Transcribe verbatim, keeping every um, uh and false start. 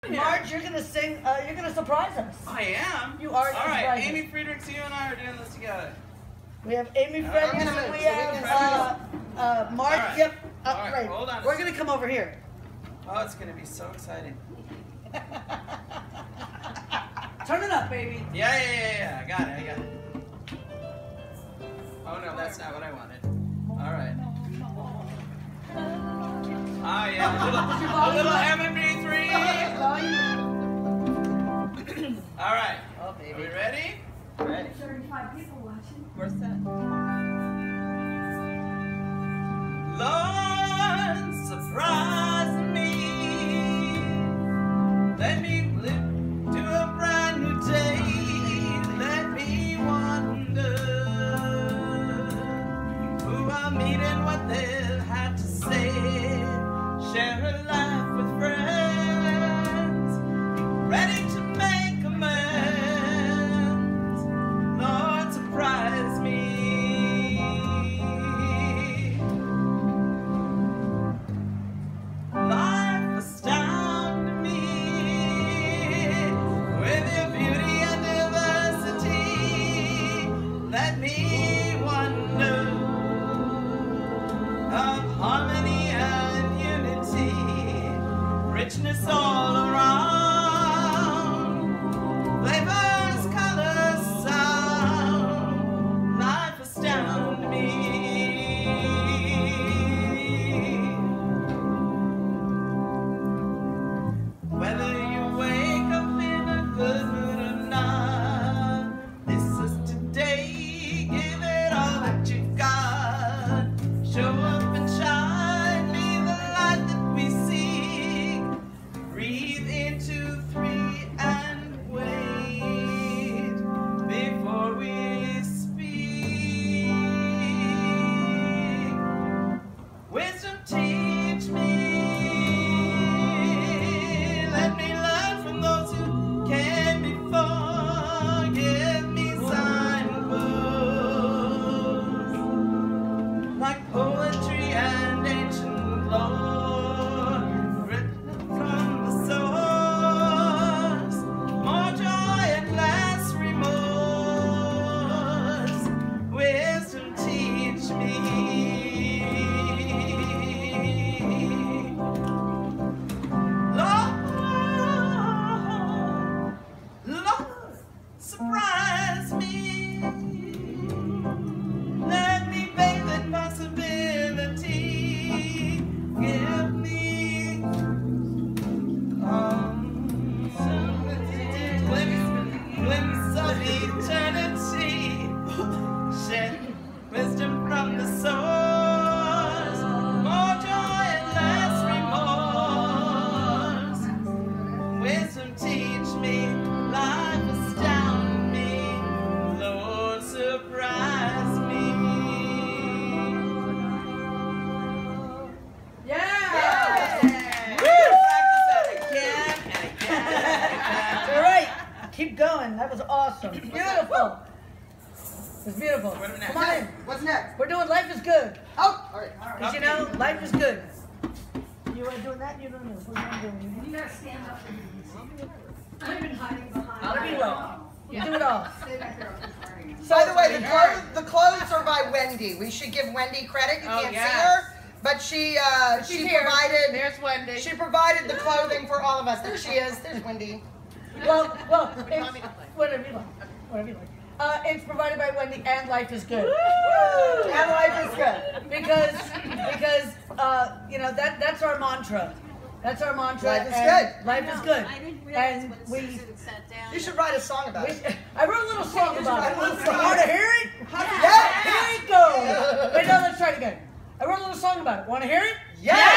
Marge, you're gonna sing. Uh, you're gonna surprise us. I am. You are. All right, Amy Friedrichs, you and I are doing this together. We have Amy Friedrichs, right. and we have uh, uh, Marge. Right. Yep. Uh, All right, right. hold on a We're second. gonna come over here. Oh, it's gonna be so exciting. Turn it up, baby. Yeah, yeah, yeah, yeah. I got it. I got it. Oh no, that's not what I wanted. All right. Ah, yeah. A little, a little M P three. All right. Oh, baby. Are we ready? Ready. thirty-five people watching. Where's that? Lord, surprise me. Let me live to a brand new day. Let me wonder who I'll meet and what they'll have to say. Share a life with friends, ready to make amends. Lord, surprise me. Life astounded me with your beauty and diversity. Let me wonder of harmony and unity, richness all around, flavors, colors, sound. Life astounded me. Whether you wake up in a good mood or not, this is today. Give it all that you've got. Show up and shine, be the light that we seek. Breathe into three and wait before we speak. Wisdom, teach me. Let me learn from those who came before. Give me signposts like poetry and ancient lore, written from the source. More joy and less remorse. Wisdom, teach me. Lord, Lord, surprise me. Let me bathe in possibility. Give me um, glimpse, glimpse of eternity. Shed wisdom from the source. More joy and less remorse. Wisdom, teach me. Life astound me. Lord, surprise me. Yeah. Woo! Practice that again and again and again. All right. Keep going. That was awesome. Beautiful. It was beautiful. What next? Come on in. What's next? We're doing Life is Good. Oh, all right. Because you know, life is good. You are doing that? You don't know. What am I doing? You gotta stand up for these. I've been hiding behind. I'll be well. You do it all. Stay back there. I'll be partying. By the way, the clothes, the clothes are by Wendy. We should give Wendy credit. You Oh, can't yes. see her, but she uh, she here. provided There's Wendy. she provided the clothing for all of us. There she is. There's Wendy. Well, well, it's, whatever you like. Whatever you like. Uh, it's provided by Wendy, and Life is Good. And life is good. Because, because, uh, you know, that that's our mantra. That's our mantra. Life is and good. Life is good. I didn't realize And when we, Susan sat down. You should write a song about we, it. I wrote a little song about it. write a little song. Want to hear it? Yeah. Here it goes. Wait, no, let's try it again. I wrote a little song about it. Want to hear it? Yeah.